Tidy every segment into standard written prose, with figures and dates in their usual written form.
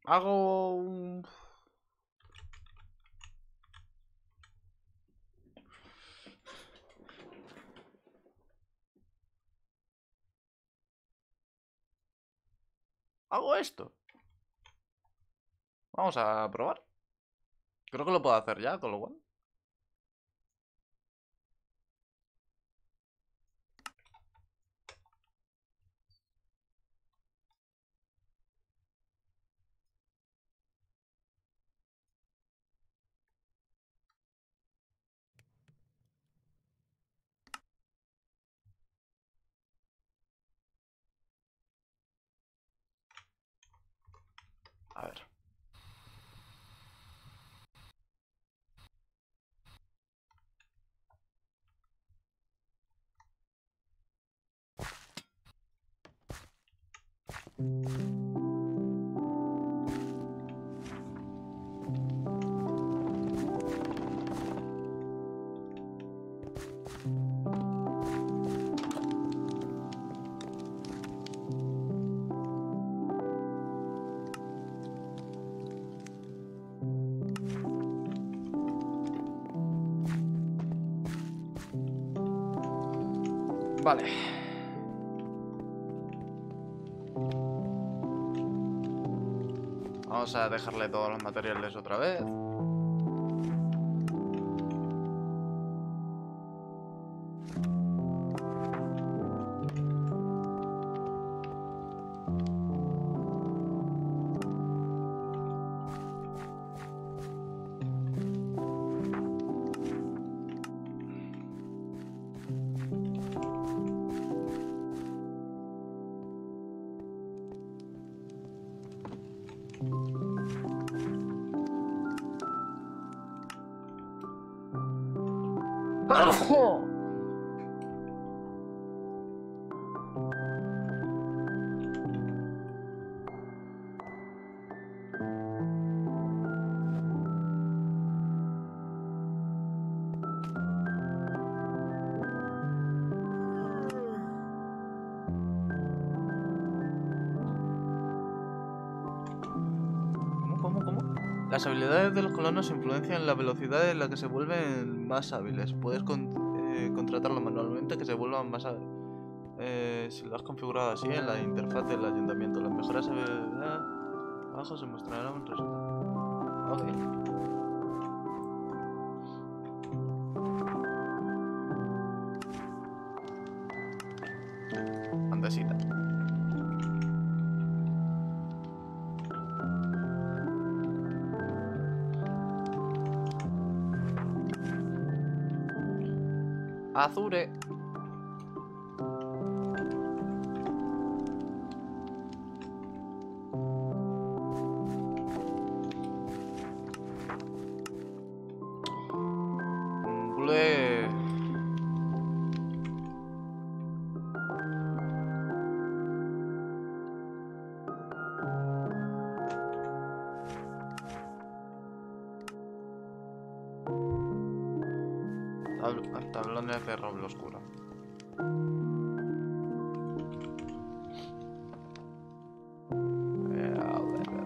Hago un... Hago esto. Vamos a probar. Creo que lo puedo hacer ya, con lo cual. A ver. Vale. Vamos a dejarle todos los materiales otra vez. ¿Cómo? Las habilidades de los colonos influencian la velocidad en la que se vuelven más hábiles. Puedes contratarlo manualmente que se vuelvan más hábiles. Si lo has configurado así en la interfaz del ayuntamiento, las mejoras abajo se mostrarán un resultado. Ok. Andesita. Azure. Blue. Tablones de roble oscuro. A ver.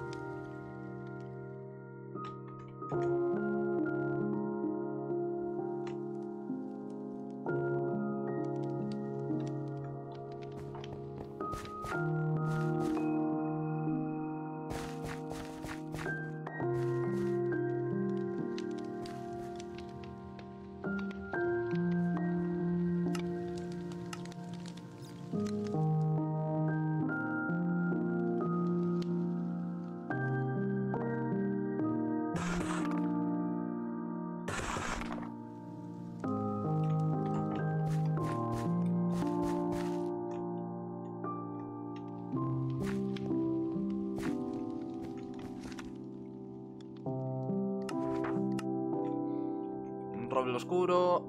Un roble oscuro.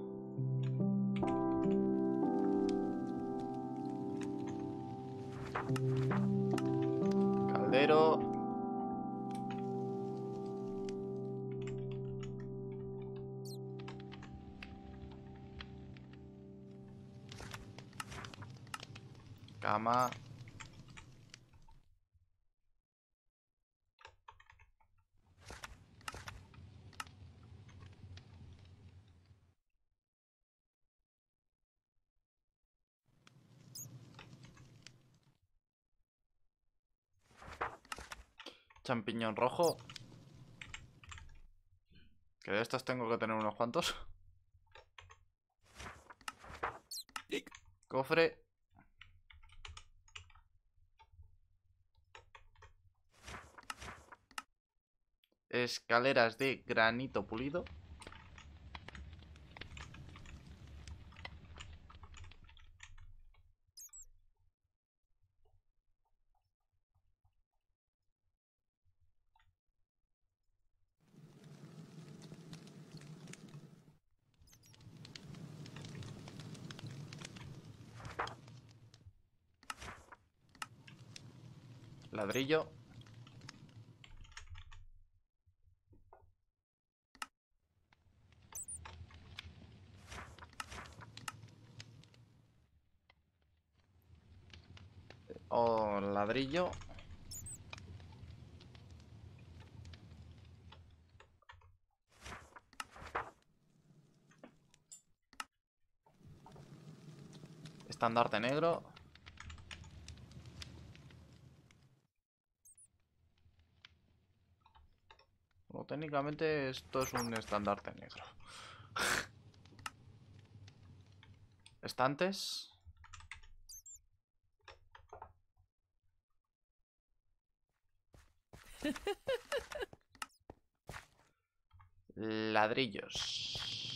Caldero. Cama. Champiñón rojo. Que de estos tengo que tener unos cuantos. Cofre. Escaleras de granito pulido. Ladrillo. O ladrillo. Estandarte negro. Bueno, técnicamente esto es un estandarte negro. Estantes. Ladrillos.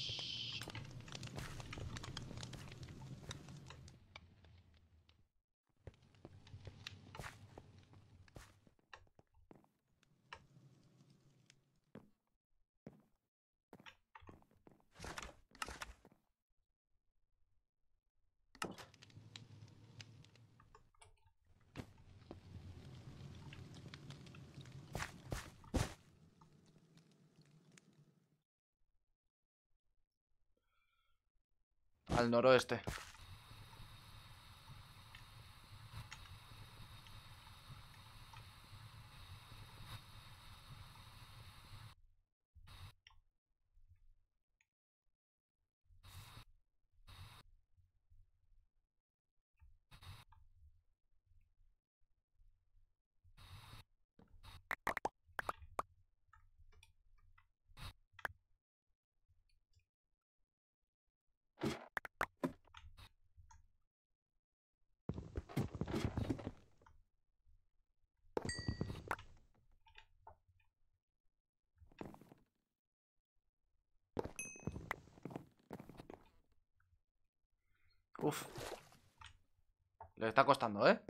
Al noroeste. Uf. Le está costando, ¿eh?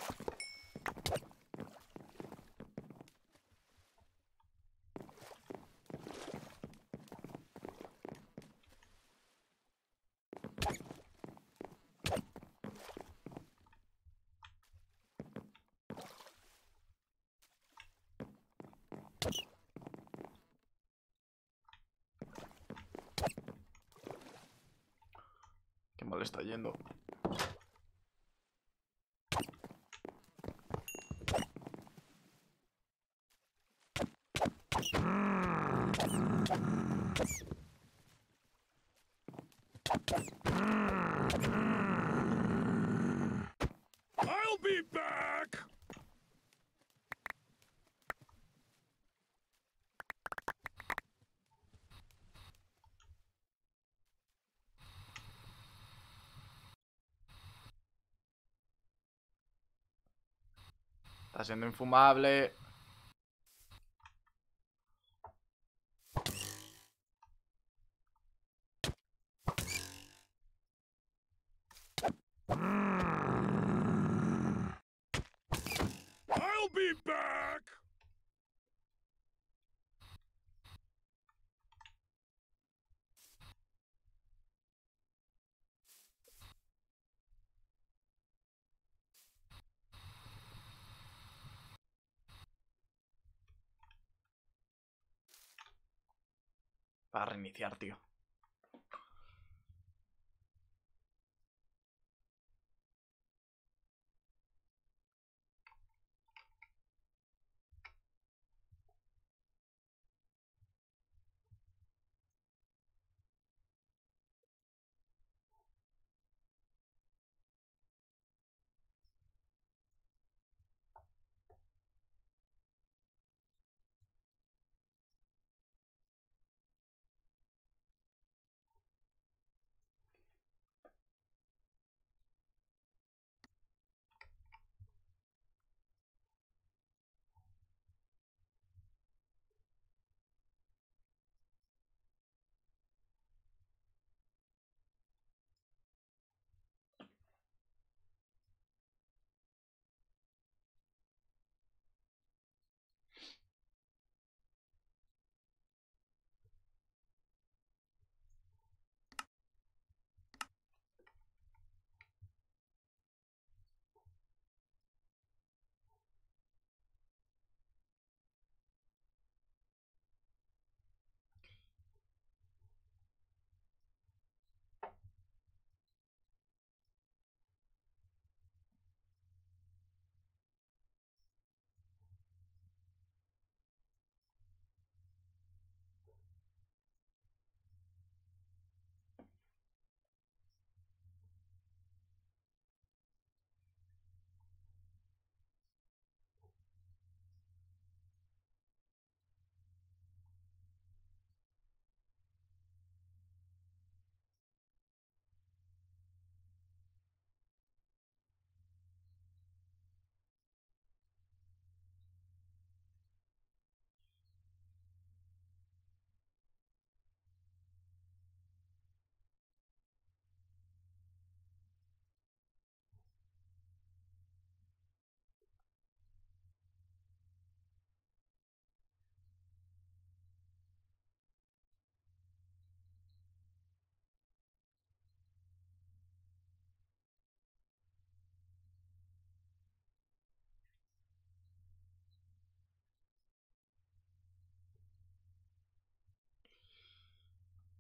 Qué mal está yendo. I'll be back! Está siendo infumable. I'll be back! Para reiniciar, tío.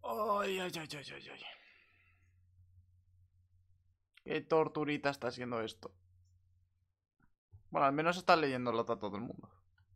Ay, ay, ay, ay, ay, ay. Qué torturita está siendo esto. Bueno, al menos está leyendo los datos del mundo.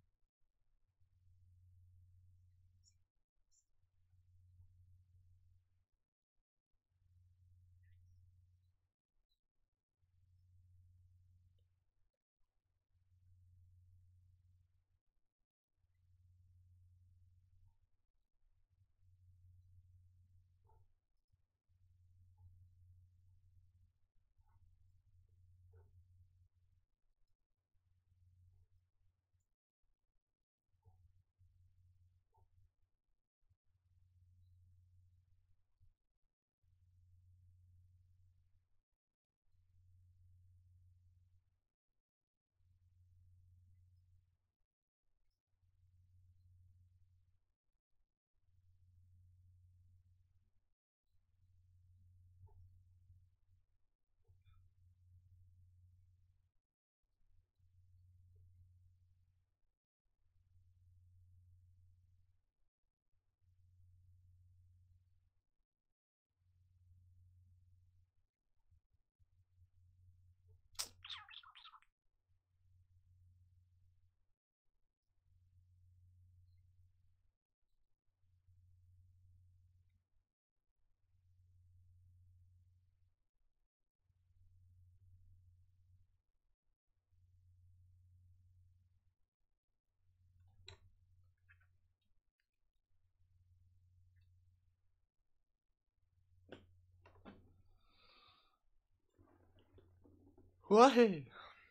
¡Uaje!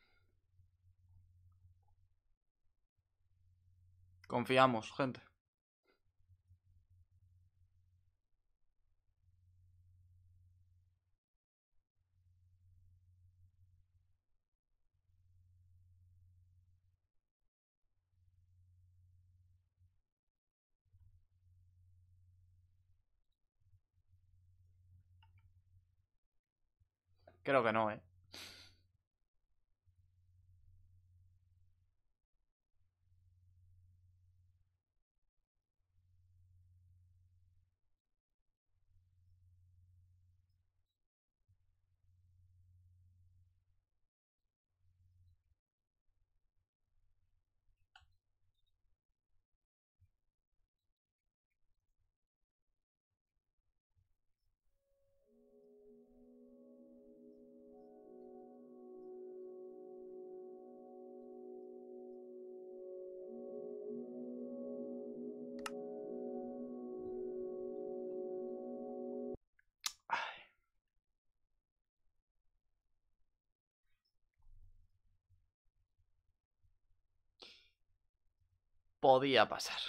Confiamos, gente. Creo que no, ¿eh? Podía pasar.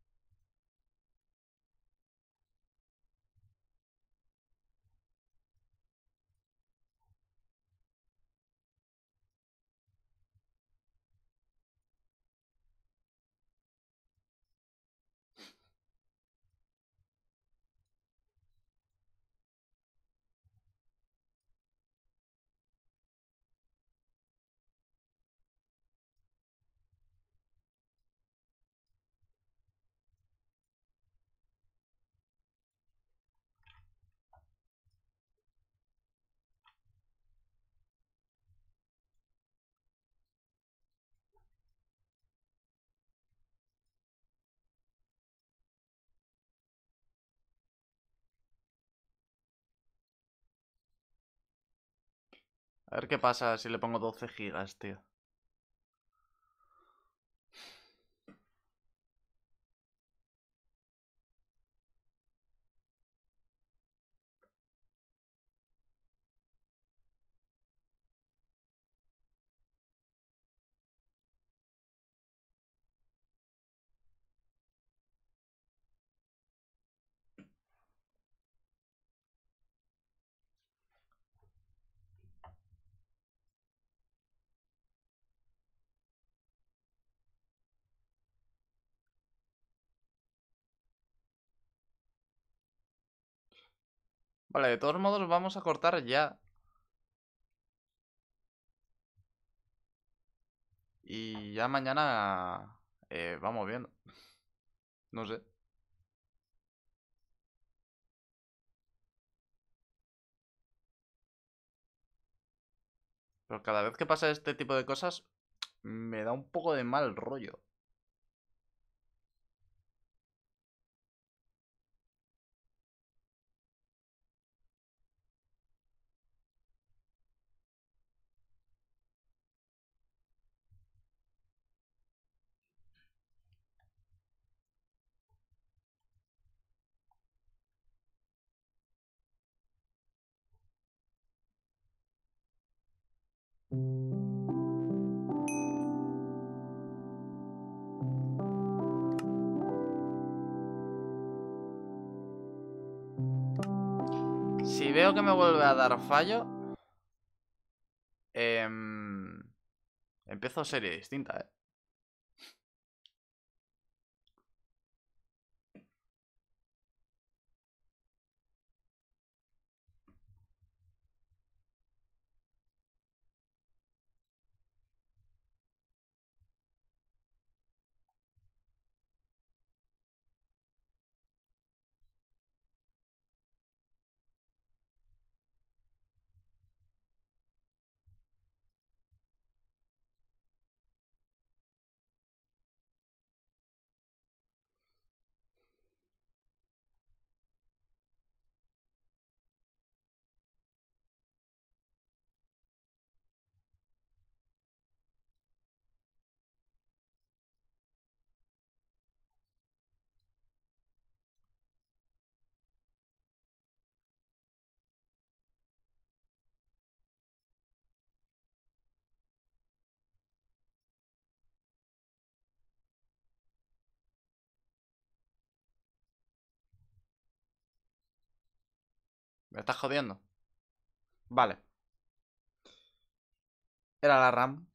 A ver qué pasa si le pongo 12 gigas, tío. Vale, de todos modos vamos a cortar ya. Y ya mañana vamos viendo. No sé. Pero cada vez que pasa este tipo de cosas, me da un poco de mal rollo. Si veo que me vuelve a dar fallo, empiezo serie distinta, ¿eh? ¿Me estás jodiendo? Vale. Era la RAM.